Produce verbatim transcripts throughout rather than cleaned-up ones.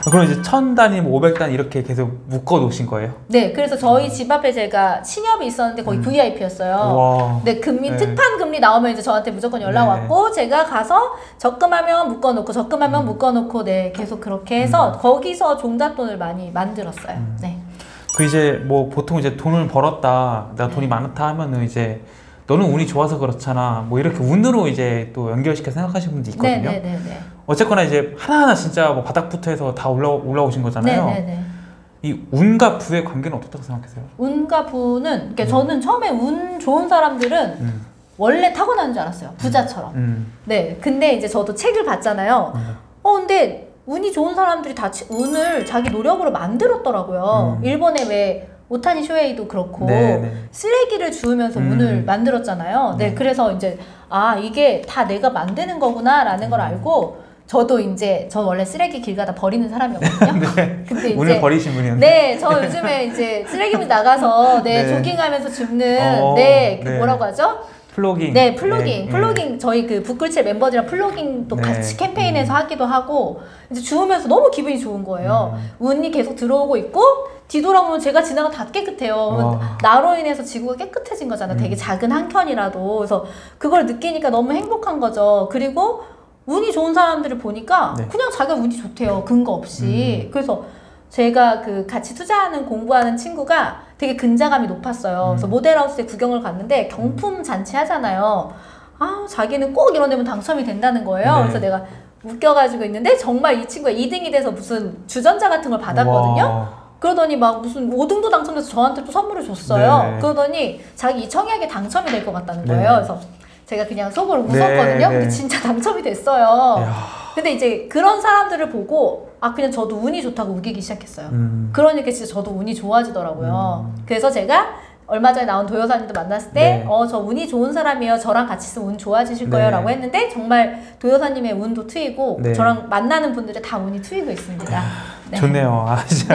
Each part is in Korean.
그럼 이제 천 단위, 뭐 오백 단위 이렇게 계속 묶어 놓으신 거예요? 네, 그래서 저희 집 앞에 제가 친협이 있었는데 거기 음. 브이아이피였어요. 와. 네, 금리 네. 특판 금리 나오면 이제 저한테 무조건 연락 네. 왔고 제가 가서 적금하면 묶어놓고 적금하면 음. 묶어놓고 네 계속 그렇게 해서 음. 거기서 종잣돈을 많이 만들었어요. 음. 네. 그 이제 뭐 보통 이제 돈을 벌었다, 내가 돈이 많다 하면은 이제 너는 운이 좋아서 그렇잖아, 뭐 이렇게 운으로 이제 또 연결시켜 생각하시는 분도 있거든요. 네네네. 어쨌거나 이제 하나하나 진짜 뭐 바닥부터 해서 다 올라 올라오신 거잖아요. 네네네. 이 운과 부의 관계는 어떻다고 생각하세요? 운과 부는, 그러니까 음. 저는 처음에 운 좋은 사람들은 음. 원래 타고나는 줄 알았어요. 부자처럼. 음. 네. 근데 이제 저도 책을 봤잖아요. 음. 어, 근데 운이 좋은 사람들이 다 치- 운을 자기 노력으로 만들었더라고요. 음. 일본에 왜 오타니 쇼헤이도 그렇고 네네. 쓰레기를 주우면서 음. 운을 만들었잖아요. 네. 음. 그래서 이제 아, 이게 다 내가 만드는 거구나라는 걸 음. 알고 저도 이제 전 원래 쓰레기 길 가다 버리는 사람이었거든요. 네. 근데 이제 운을 버리신 분이었는데. 네, 저 요즘에 이제 쓰레기물 나가서 네, 네. 조깅하면서 줍는 어, 네, 그 네. 뭐라고 하죠? 플로깅. 네, 플로깅. 네. 플로깅 저희 그 북글칠 멤버들이랑 플로깅도 네. 같이 캠페인에서 하기도 하고 이제 주우면서 너무 기분이 좋은 거예요. 음. 운이 계속 들어오고 있고 뒤돌아보면 제가 지나가 다 깨끗해요. 와. 나로 인해서 지구가 깨끗해진 거잖아. 음. 되게 작은 한 켠이라도. 그래서 그걸 느끼니까 너무 행복한 거죠. 그리고 운이 좋은 사람들을 보니까 네. 그냥 자기가 운이 좋대요. 근거 없이. 음. 그래서 제가 그 같이 투자하는 공부하는 친구가 되게 근자감이 높았어요. 그래서 음. 모델하우스에 구경을 갔는데 경품 잔치 하잖아요. 아, 자기는 꼭 이런 데면 당첨이 된다는 거예요. 네. 그래서 내가 웃겨가지고 있는데 정말 이 친구가 이 등이 돼서 무슨 주전자 같은 걸 받았거든요. 와. 그러더니 막 무슨 오 등도 당첨돼서 저한테 또 선물을 줬어요. 네. 그러더니 자기 이 청약에 당첨이 될 것 같다는 네. 거예요. 그래서 제가 그냥 속으로 네, 웃었거든요. 네. 근데 진짜 당첨이 됐어요. 이야. 근데 이제 그런 사람들을 보고 아 그냥 저도 운이 좋다고 우기기 시작했어요. 음. 그러니까 진짜 저도 운이 좋아지더라고요. 음. 그래서 제가 얼마 전에 나온 도요사님도 만났을 때 네. 어 저 운이 좋은 사람이에요. 저랑 같이 있으면 운 좋아지실 네. 거예요 라고 했는데 정말 도요사님의 운도 트이고 네. 저랑 만나는 분들의 다 운이 트이고 있습니다. 네. 좋네요. 아, 진짜.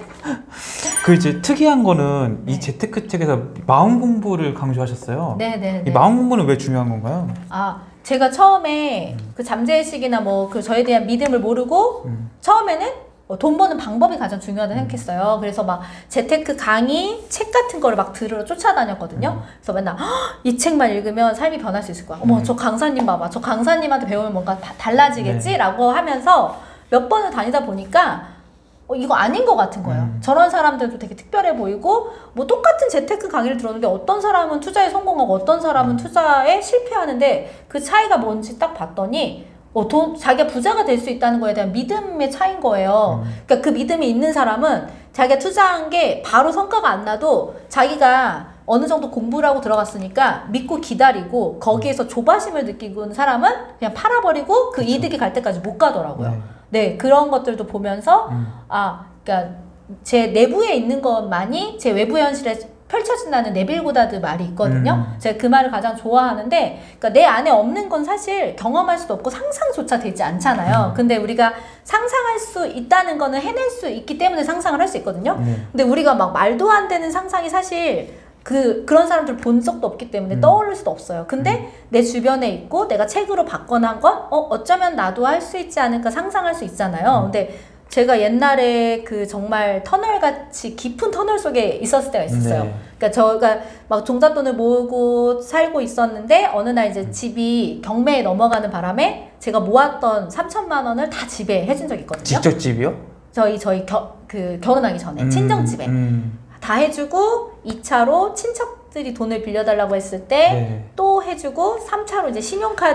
그 이제 특이한 거는 네. 이 재테크 책에서 마음 공부를 강조하셨어요. 네네네. 이 마음 공부는 왜 중요한 건가요? 아 제가 처음에 그 잠재의식이나 뭐 그 저에 대한 믿음을 모르고 음. 처음에는 어, 돈 버는 방법이 가장 중요하다고 생각했어요. 그래서 막 재테크 강의, 책 같은 거를 막 들으러 쫓아다녔거든요. 음. 그래서 맨날 "헉, 이 책만 읽으면 삶이 변할 수 있을 거야. 어머 음. 저 강사님 봐봐. 저 강사님한테 배우면 뭔가 다 달라지겠지? 네. 라고 하면서 몇 번을 다니다 보니까 어, 이거 아닌 것 같은 거예요. 음. 저런 사람들도 되게 특별해 보이고 뭐 똑같은 재테크 강의를 들었는데 어떤 사람은 투자에 성공하고 어떤 사람은 투자에 실패하는데 그 차이가 뭔지 딱 봤더니 어, 돈, 자기가 부자가 될 수 있다는 거에 대한 믿음의 차이인 거예요. 음. 그러니까 그 믿음이 있는 사람은 자기가 투자한 게 바로 성과가 안 나도 자기가 어느 정도 공부를 하고 들어갔으니까 믿고 기다리고 거기에서 조바심을 느끼고 있는 사람은 그냥 팔아버리고 그 그쵸. 이득이 갈 때까지 못 가더라고요. 네. 네, 그런 것들도 보면서 음. 아, 그러니까 제 내부에 있는 것만이 제 외부 현실에 펼쳐진다는 네빌 고다드 말이 있거든요. 음. 제가 그 말을 가장 좋아하는데, 그러니까 내 안에 없는 건 사실 경험할 수도 없고 상상조차 되지 않잖아요. 음. 근데 우리가 상상할 수 있다는 거는 해낼 수 있기 때문에 상상을 할 수 있거든요. 네. 근데 우리가 막 말도 안 되는 상상이 사실 그 그런 사람들 본 적도 없기 때문에 음. 떠오를 수도 없어요. 근데 음. 내 주변에 있고 내가 책으로 봤거나 한 건 어, 어쩌면 나도 할 수 있지 않을까 상상할 수 있잖아요. 음. 근데 제가 옛날에 그 정말 터널같이 깊은 터널 속에 있었을 때가 있었어요. 네. 그러니까 저가 막 종잣돈을 모으고 살고 있었는데 어느 날 이제 집이 경매에 넘어가는 바람에 제가 모았던 삼천만 원을 다 집에 해준 적이 있거든요. 직접 집이요? 저희 저희 겨, 그 결혼하기 전에 음, 친정집에 음. 다 해주고 이 차로 친척들이 돈을 빌려달라고 했을 때 또 네. 해주고 삼 차로 이제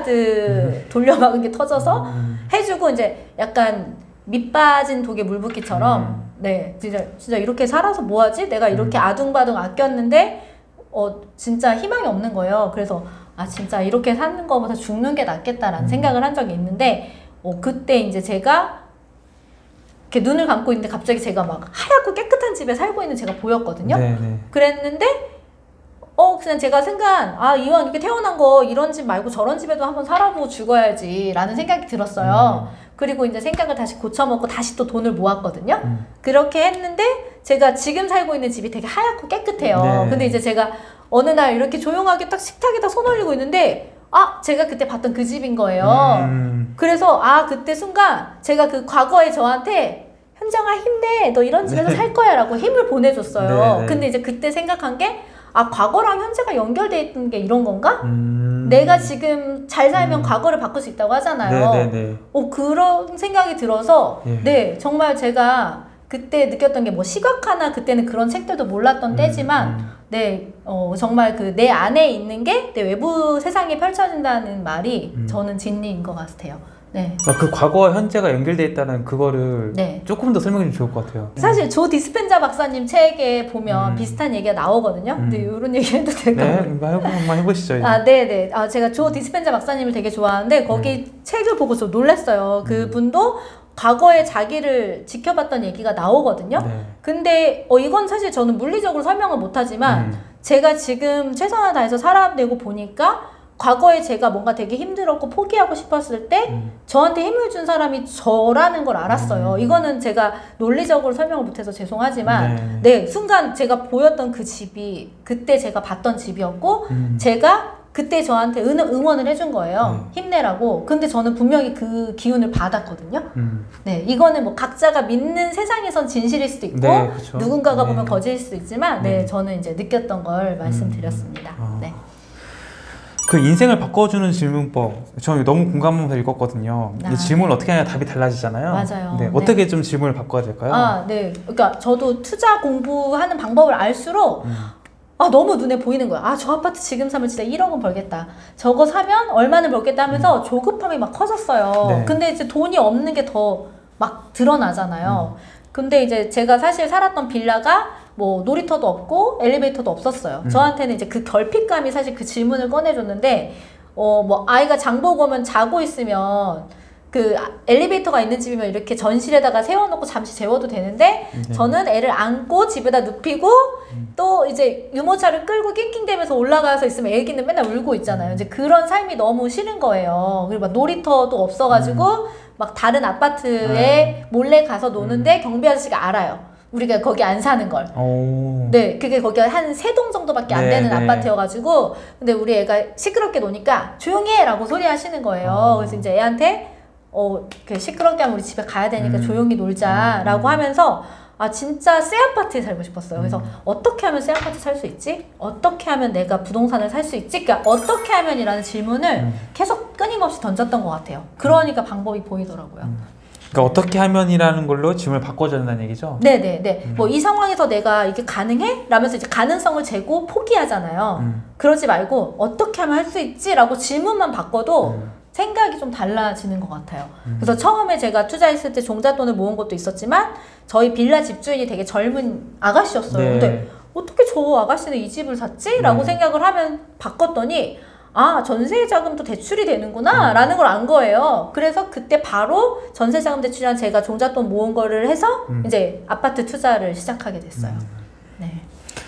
신용카드 돌려막은 게 터져서 음. 해주고 이제 약간 밑 빠진 독에 물 붓기처럼 음. 네 진짜 진짜 이렇게 살아서 뭐하지? 내가 이렇게 음. 아둥바둥 아꼈는데 어 진짜 희망이 없는 거예요. 그래서 아 진짜 이렇게 사는 거보다 죽는 게 낫겠다라는 음. 생각을 한 적이 있는데 어 그때 이제 제가 이렇게 눈을 감고 있는데 갑자기 제가 막 하얗고 깨끗한 집에 살고 있는 제가 보였거든요. 네네. 그랬는데 어 그냥 제가 생각 아 이왕 이렇게 태어난 거 이런 집 말고 저런 집에도 한번 살아보고 죽어야지 라는 생각이 들었어요. 음. 그리고 이제 생각을 다시 고쳐먹고 다시 또 돈을 모았거든요. 음. 그렇게 했는데 제가 지금 살고 있는 집이 되게 하얗고 깨끗해요. 네. 근데 이제 제가 어느 날 이렇게 조용하게 딱 식탁에 딱 손 올리고 있는데 아 제가 그때 봤던 그 집인 거예요. 음. 그래서 아 그때 순간 제가 그 과거의 저한테 현정아 힘내, 너 이런 집에서 네. 살 거야 라고 힘을 보내줬어요. 네, 네. 근데 이제 그때 생각한 게 아, 과거랑 현재가 연결돼 있는 게 이런 건가? 음... 내가 지금 잘 살면 음. 과거를 바꿀 수 있다고 하잖아요. 네네네. 어, 그런 생각이 들어서 예. 네, 정말 제가 그때 느꼈던 게 뭐 시각화나 그때는 그런 책들도 몰랐던 음, 때지만 음. 네, 어, 정말 그 내 안에 있는 게 내 외부 세상에 펼쳐진다는 말이 음. 저는 진리인 것 같아요. 네. 아, 그 과거와 현재가 연결돼 있다는 그거를 네. 조금 더 설명해 주면 좋을 것 같아요. 사실 조 디스펜자 박사님 책에 보면 음. 비슷한 얘기가 나오거든요. 음. 근데 이런 얘기 해도 될까요? 네, 한번 해보- 한번 해보시죠. 이제. 아, 네네. 아, 제가 조 디스펜자 박사님을 되게 좋아하는데 거기 음. 책을 보고서 놀랐어요. 그분도 과거에 자기를 지켜봤던 얘기가 나오거든요. 네. 근데 어, 이건 사실 저는 물리적으로 설명을 못하지만 음. 제가 지금 최선을 다해서 살아내고 보니까 과거에 제가 뭔가 되게 힘들었고 포기하고 싶었을 때 음. 저한테 힘을 준 사람이 저라는 걸 알았어요. 음. 이거는 제가 논리적으로 설명을 못해서 죄송하지만 네. 네, 순간 제가 보였던 그 집이 그때 제가 봤던 집이었고 음. 제가 그때 저한테 응, 응원을 해준 거예요. 네. 힘내라고. 근데 저는 분명히 그 기운을 받았거든요. 음. 네, 이거는 뭐 각자가 믿는 세상에선 진실일 수도 있고 네, 그쵸. 누군가가 네. 보면 거짓일 수도 있지만 네, 네. 저는 이제 느꼈던 걸 말씀드렸습니다. 아. 네. 그 인생을 바꿔주는 질문법, 저는 너무 공감하면서 읽었거든요. 아. 이 질문을 어떻게 하냐 답이 달라지잖아요. 맞아요. 네, 네. 어떻게 좀 질문을 바꿔야 될까요? 아, 네. 그러니까 저도 투자 공부하는 방법을 알수록 음. 아, 너무 눈에 보이는 거야. 아, 저 아파트 지금 사면 진짜 일억은 벌겠다. 저거 사면 얼마는 벌겠다 하면서 조급함이 막 커졌어요. 네. 근데 이제 돈이 없는 게 더 막 드러나잖아요. 음. 근데 이제 제가 사실 살았던 빌라가 뭐 놀이터도 없고 엘리베이터도 없었어요. 음. 저한테는 이제 그 결핍감이 사실 그 질문을 꺼내줬는데 어, 뭐 아이가 장 보고 오면 자고 있으면 그 엘리베이터가 있는 집이면 이렇게 전실에다가 세워놓고 잠시 재워도 되는데 네. 저는 애를 안고 집에다 눕히고 음. 또 이제 유모차를 끌고 낑낑대면서 올라가서 있으면 애기는 맨날 울고 있잖아요. 이제 그런 삶이 너무 싫은 거예요. 그리고 막 놀이터도 없어가지고 음. 막 다른 아파트에 몰래 가서 노는데 경비 아저씨가 알아요. 우리가 거기 안 사는 걸. 오. 네, 그게 거기가 한 세 동 정도밖에 안 네, 되는 네. 아파트여가지고 근데 우리 애가 시끄럽게 노니까 조용히 해! 라고 소리 하시는 거예요. 어. 그래서 이제 애한테 어, 이렇게 시끄럽게 하면 우리 집에 가야 되니까 음. 조용히 놀자 음. 라고 하면서 아 진짜 새 아파트에 살고 싶었어요. 그래서 음. 어떻게 하면 새 아파트 살 수 있지? 어떻게 하면 내가 부동산을 살 수 있지? 그러니까 어떻게 하면 이라는 질문을 음. 계속 끊임없이 던졌던 것 같아요. 그러니까 방법이 보이더라고요. 음. 그러니까 어떻게 하면이라는 걸로 질문을 바꿔줘야 된다는 얘기죠? 네네네. 음. 뭐 이 상황에서 내가 이게 가능해? 라면서 이제 가능성을 재고 포기하잖아요. 음. 그러지 말고 어떻게 하면 할 수 있지? 라고 질문만 바꿔도 음. 생각이 좀 달라지는 것 같아요. 음. 그래서 처음에 제가 투자했을 때 종잣돈을 모은 것도 있었지만 저희 빌라 집주인이 되게 젊은 아가씨였어요. 네. 근데 어떻게 저 아가씨는 이 집을 샀지? 라고 네. 생각을 하면 바꿨더니 아 전세 자금도 대출이 되는구나 음. 라는 걸 안 거예요. 그래서 그때 바로 전세 자금 대출이랑 제가 종잣돈 모은 거를 해서 음. 이제 아파트 투자를 시작하게 됐어요. 음. 네.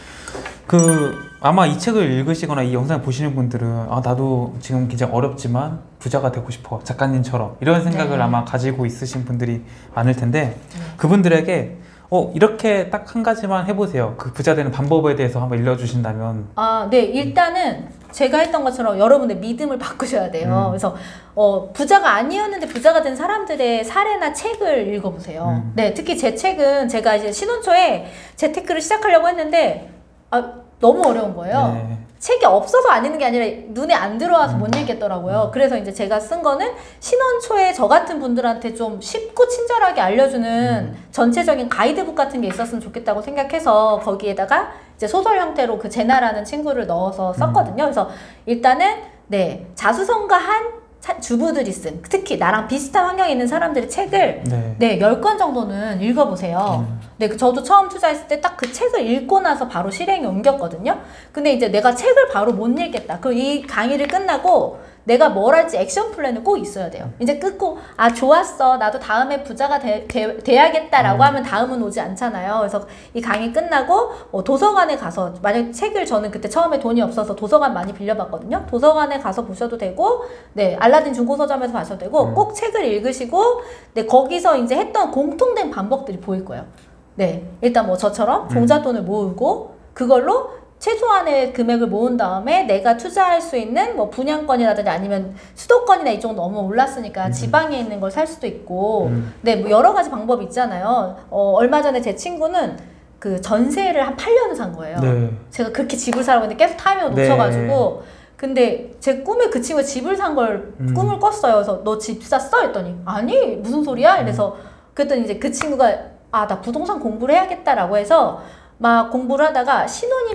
그 아마 이 책을 읽으시거나 이 영상을 보시는 분들은 아 나도 지금 굉장히 어렵지만 부자가 되고 싶어 작가님처럼 이런 생각을 네. 아마 가지고 있으신 분들이 많을 텐데 네. 그분들에게 어 이렇게 딱 한 가지만 해보세요. 그 부자 되는 방법에 대해서 한번 일러주신다면. 아, 네. 일단은 제가 했던 것처럼 여러분의 믿음을 바꾸셔야 돼요. 음. 그래서 어, 부자가 아니었는데 부자가 된 사람들의 사례나 책을 읽어보세요. 음. 네, 특히 제 책은 제가 이제 신혼초에 재테크를 시작하려고 했는데 아, 너무 어려운 거예요. 네. 책이 없어서 안 읽는 게 아니라 눈에 안 들어와서 못 읽겠더라고요. 그래서 이제 제가 쓴 거는 신혼초에 저 같은 분들한테 좀 쉽고 친절하게 알려주는 전체적인 가이드북 같은 게 있었으면 좋겠다고 생각해서 거기에다가 이제 소설 형태로 그 제나라는 친구를 넣어서 썼거든요. 그래서 일단은 네 자수성가한 차- 주부들이 쓴 특히 나랑 비슷한 환경에 있는 사람들의 책을 네. 네, 열 권 정도는 읽어보세요. 음. 네, 그 저도 처음 투자했을 때 딱 그 책을 읽고 나서 바로 실행에 옮겼거든요. 근데 이제 내가 책을 바로 못 읽겠다. 그럼 이 강의를 끝나고 내가 뭘 할지 액션 플랜을 꼭 있어야 돼요. 이제 끊고 아 좋았어. 나도 다음에 부자가 돼, 돼, 돼야겠다라고 음. 하면 다음은 오지 않잖아요. 그래서 이 강의 끝나고 어, 도서관에 가서 만약 책을 저는 그때 처음에 돈이 없어서 도서관 많이 빌려봤거든요. 도서관에 가서 보셔도 되고 네 알라딘 중고서점에서 봐셔도 되고 음. 꼭 책을 읽으시고 네 거기서 이제 했던 공통된 방법들이 보일 거예요. 네 일단 뭐 저처럼 종잣돈을 모으고 그걸로 최소한의 금액을 모은 다음에 내가 투자할 수 있는 뭐 분양권이라든지 아니면 수도권이나 이쪽은 너무 올랐으니까 음. 지방에 있는 걸 살 수도 있고 음. 네, 뭐 여러 가지 방법이 있잖아요. 어, 얼마 전에 제 친구는 그 전세를 한 팔 년을 산 거예요. 네. 제가 그렇게 집을 사라고 했는데 계속 타이밍을 네. 놓쳐가지고 근데 제 꿈에 그 친구가 집을 산 걸 음. 꿈을 꿨어요. 그래서 너 집 샀어? 했더니 아니 무슨 소리야? 이래서 그랬더니 이제 그 친구가 아 나 부동산 공부를 해야겠다라고 해서 막 공부를 하다가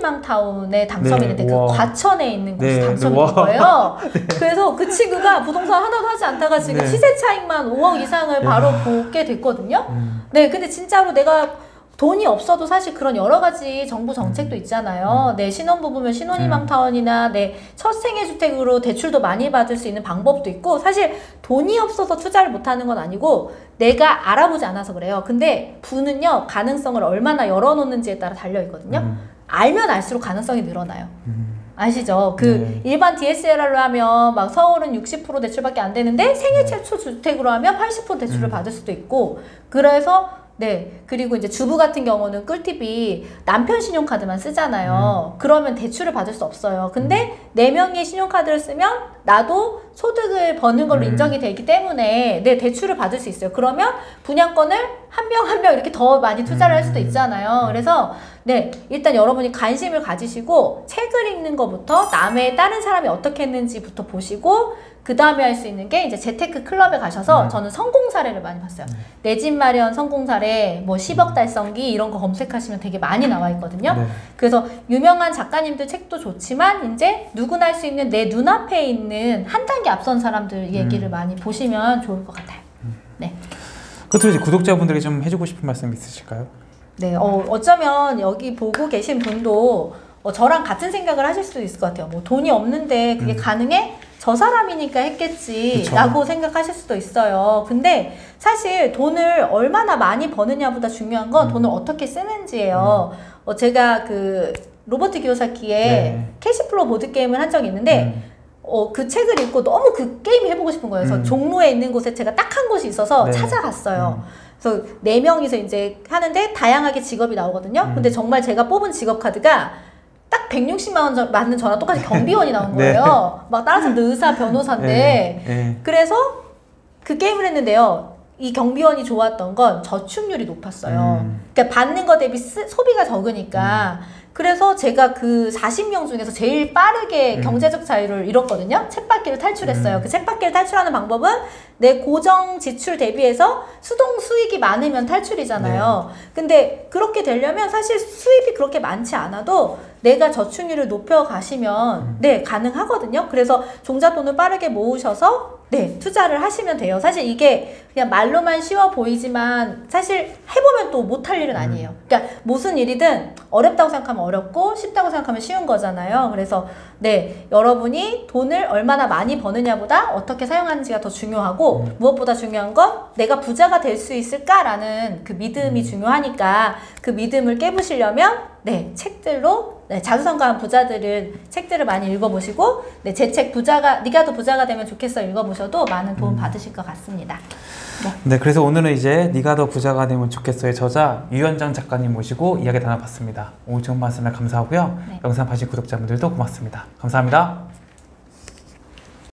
신혼희망타운에 당첨했는데 네. 그 우와. 과천에 있는 곳이 네. 당첨이 우와. 된 거예요. 그래서 그 친구가 부동산 하나도 하지 않다가 지금 네. 시세 차익만 오억 이상을 바로 보게 됐거든요. 음. 네, 근데 진짜로 내가 돈이 없어도 사실 그런 여러 가지 정부 정책도 있잖아요. 내 신혼부부면 신혼희망타운이나 내 첫 생애주택으로 대출도 많이 받을 수 있는 방법도 있고 사실 돈이 없어서 투자를 못하는 건 아니고 내가 알아보지 않아서 그래요. 근데 부는요 가능성을 얼마나 열어놓는지에 따라 달려있거든요. 음. 알면 알수록 가능성이 늘어나요. 음. 아시죠? 그 네. 일반 디에스엘알로 하면 막 서울은 육십 퍼센트 대출밖에 안 되는데 생애 최초 주택으로 하면 팔십 퍼센트 대출을 음. 받을 수도 있고 그래서 네 그리고 이제 주부 같은 경우는 꿀팁이 남편 신용카드만 쓰잖아요. 음. 그러면 대출을 받을 수 없어요. 근데 네 명의 신용카드를 쓰면 나도 소득을 버는 걸로 음. 인정이 되기 때문에 네 대출을 받을 수 있어요. 그러면 분양권을 한 명 한 명 이렇게 더 많이 투자를 할 수도 있잖아요. 그래서 네 일단 여러분이 관심을 가지시고 책을 읽는 것부터 남의 다른 사람이 어떻게 했는지부터 보시고 그 다음에 할 수 있는 게 이제 재테크 클럽에 가셔서 음. 저는 성공 사례를 많이 봤어요. 내 집 마련 성공 사례, 뭐 십억 달성기 이런 거 검색하시면 되게 많이 나와 있거든요. 네. 그래서 유명한 작가님들 책도 좋지만 이제 누구나 할 수 있는 내 눈앞에 있는 한 단계 앞선 사람들 얘기를 음. 많이 보시면 좋을 것 같아요. 네. 끝으로 이제 구독자분들에게 좀 해주고 싶은 말씀 있으실까요? 네, 어, 어쩌면 여기 보고 계신 분도 어, 저랑 같은 생각을 하실 수도 있을 것 같아요. 뭐 돈이 없는데 그게 음. 가능해? 저 사람이니까 했겠지 그쵸. 라고 생각하실 수도 있어요. 근데 사실 돈을 얼마나 많이 버느냐보다 중요한 건 음. 돈을 어떻게 쓰는지예요. 어, 제가 그 로버트 기요사키의 네. 캐시플로우 보드게임을 한 적이 있는데 음. 어, 그 책을 읽고 너무 그 게임 해보고 싶은 거예요. 그래서 음. 종로에 있는 곳에 제가 딱 한 곳이 있어서 네. 찾아갔어요. 음. 그래서 네 명이서 이제 하는데 다양하게 직업이 나오거든요. 음. 근데 정말 제가 뽑은 직업 카드가 딱 백육십만 원 전- 맞는 저랑 똑같이 경비원이 나온 네. 거예요. 막 다른 사람들 의사, 변호사인데. 네. 네. 그래서 그 게임을 했는데요. 이 경비원이 좋았던 건 저축률이 높았어요. 음. 그러니까 받는 거 대비 쓰, 소비가 적으니까. 그래서 제가 그 사십 명 중에서 제일 빠르게 음. 경제적 자유를 이뤘거든요. 쳇바퀴를 탈출했어요. 음. 그 쳇바퀴를 탈출하는 방법은 내 고정 지출 대비해서 수동 수익이 많으면 탈출이잖아요. 근데 그렇게 되려면 사실 수입이 그렇게 많지 않아도 내가 저축률을 높여 가시면 음. 네 가능하거든요. 그래서 종잣돈을 빠르게 모으셔서 네 투자를 하시면 돼요. 사실 이게 그냥 말로만 쉬워 보이지만 사실 해보면 또 못할 일은 아니에요. 그러니까 무슨 일이든 어렵다고 생각하면 어렵고 쉽다고 생각하면 쉬운 거잖아요. 그래서 네 여러분이 돈을 얼마나 많이 버느냐보다 어떻게 사용하는지가 더 중요하고 음. 무엇보다 중요한 건 내가 부자가 될 수 있을까라는 그 믿음이 음. 중요하니까 그 믿음을 깨부시려면 네 책들로 네, 자수성가한 부자들은 책들을 많이 읽어보시고 네, 제 책 부자가 네가 더 부자가 되면 좋겠어 읽어보셔도 많은 도움 음. 받으실 것 같습니다. 네, 그래서 오늘은 이제 네가 더 부자가 되면 좋겠어의 저자 유현정 작가님 모시고 이야기 나눠봤습니다. 오늘 좋은 말씀을 감사하고요. 네. 영상 봐주신 구독자분들도 고맙습니다. 감사합니다.